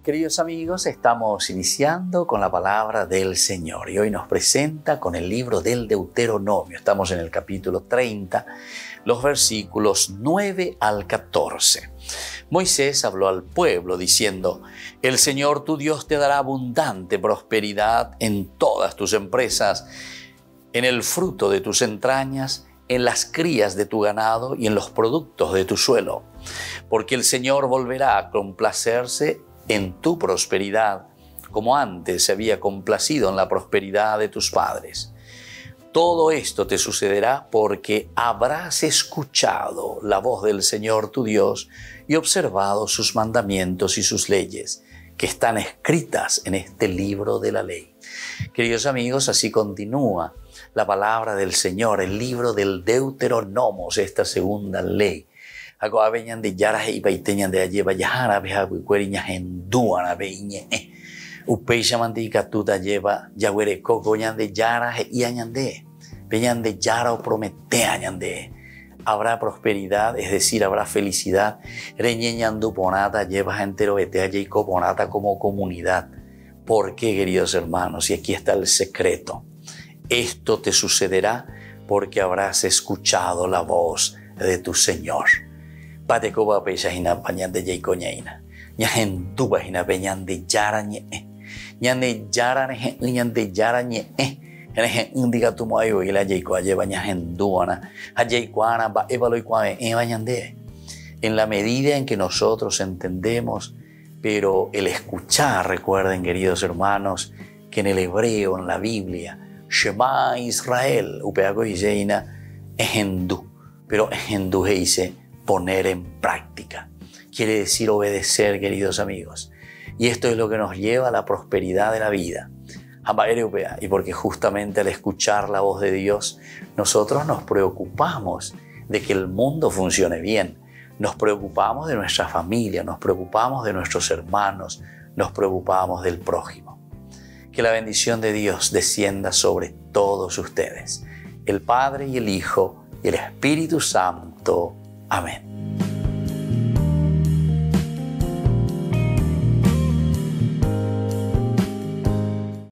Queridos amigos, estamos iniciando con la palabra del Señor y hoy nos presenta con el libro del Deuteronomio. Estamos en el capítulo 30, los versículos 9 al 14. Moisés habló al pueblo diciendo: el Señor tu Dios te dará abundante prosperidad en todas tus empresas, en el fruto de tus entrañas, en las crías de tu ganado y en los productos de tu suelo. Porque el Señor volverá a complacerse en tu prosperidad, como antes se había complacido en la prosperidad de tus padres. Todo esto te sucederá porque habrás escuchado la voz del Señor tu Dios y observado sus mandamientos y sus leyes, que están escritas en este libro de la ley. Queridos amigos, así continúa la palabra del Señor, el libro del Deuteronomio, esta segunda ley. Ako abeñan de yara y paiteñan de allí vayahara beha cueriña henduana beñe upeisha mandica tuta lleva yaguere coco ñan de yara y añande beñan de yara o promete añande. Habrá prosperidad, es decir, habrá felicidad. Reñeñandu ponata lleva entero vete allí ponata como comunidad. ¿Por qué, queridos hermanos? Y aquí está el secreto. Esto te sucederá porque habrás escuchado la voz de tu Señor. Pate coba pecha hina pañan de jaicoñaina. Ñajen tuba hina peñan de yara ñe. Ñan de yara ñan de yara ñe. Ñajen indica tu moayo y la jaicoa lleva ñajen duana. A jaicoana ba evalo y cuave bañan de. En la medida en que nosotros entendemos, pero el escuchar, recuerden, queridos hermanos, que en el hebreo, en la Biblia, Shema Israel, upeago y jeina, ejendu, pero ejendu dice poner en práctica. Quiere decir obedecer, queridos amigos. Y esto es lo que nos lleva a la prosperidad de la vida. Y porque justamente al escuchar la voz de Dios, nosotros nos preocupamos de que el mundo funcione bien. Nos preocupamos de nuestra familia, nos preocupamos de nuestros hermanos, nos preocupamos del prójimo. Que la bendición de Dios descienda sobre todos ustedes, el Padre y el Hijo y el Espíritu Santo. Amén.